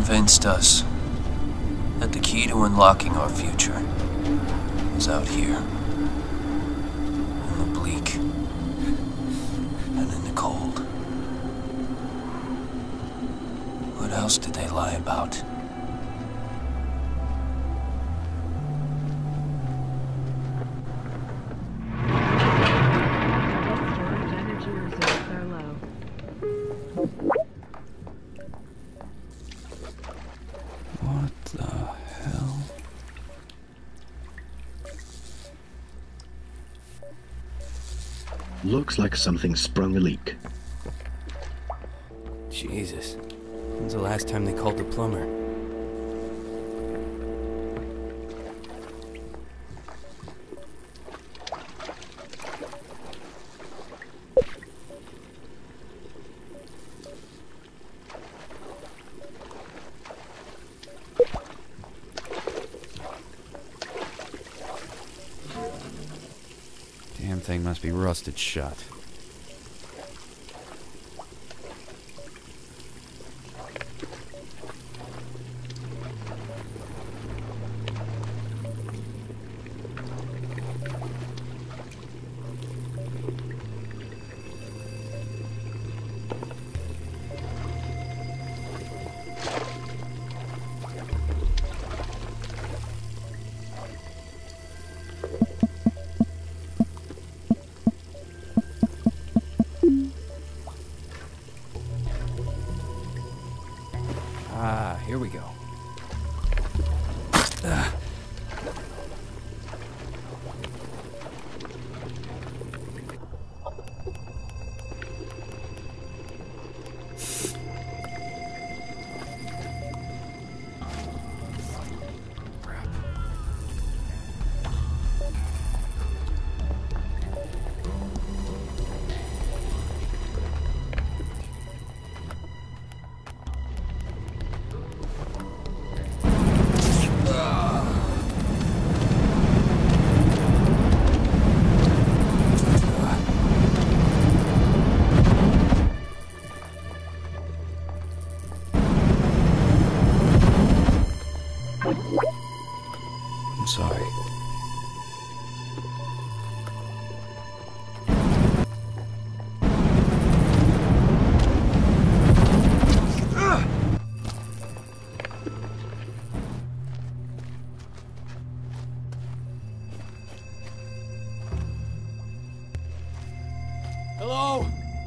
convinced us that the key to unlocking our future is out here. In the bleak. And in the cold. What else did they lie about? What the hell? Looks like something sprung a leak. Jesus. When's the last time they called the plumber? Damn thing must be rusted shut. Ah, here we go. I'm sorry. Hello?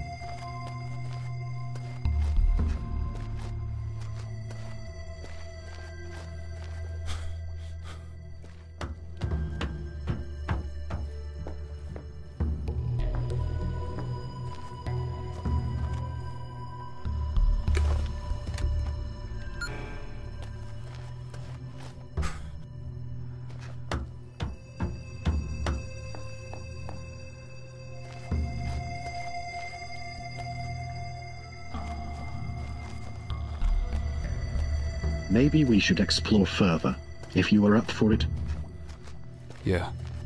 Maybe we should explore further, if you are up for it. Yeah.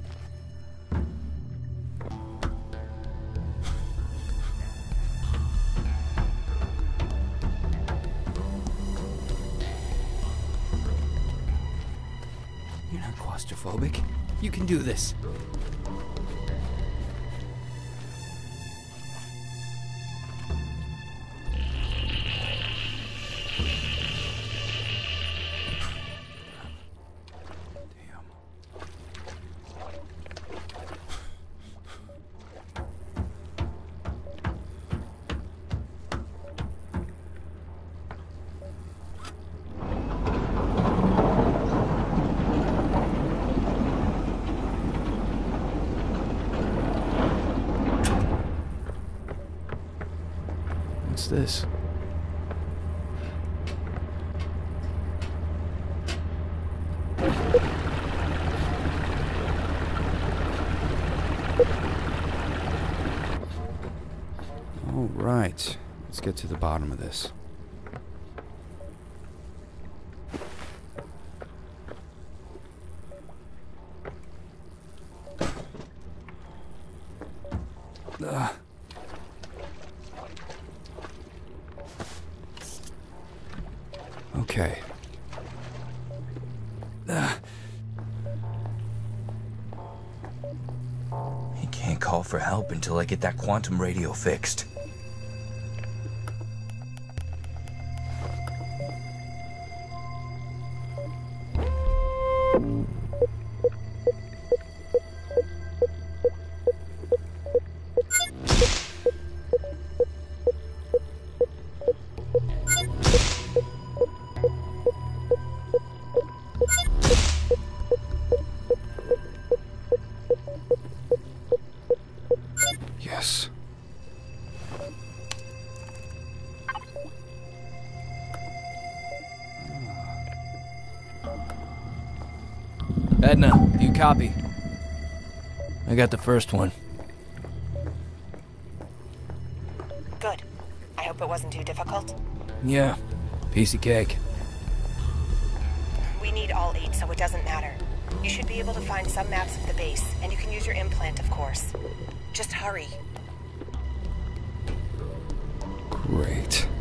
You're not claustrophobic. You can do this. What's this? All right, let's get to the bottom of this. Okay. He can't call for help until I get that quantum radio fixed. Yes. Edna, do you copy? I got the first one. Good. I hope it wasn't too difficult. Yeah, piece of cake. We need all 8, so it doesn't matter. You should be able to find some maps of the base, and you can use your implant, of course. Just hurry. Great.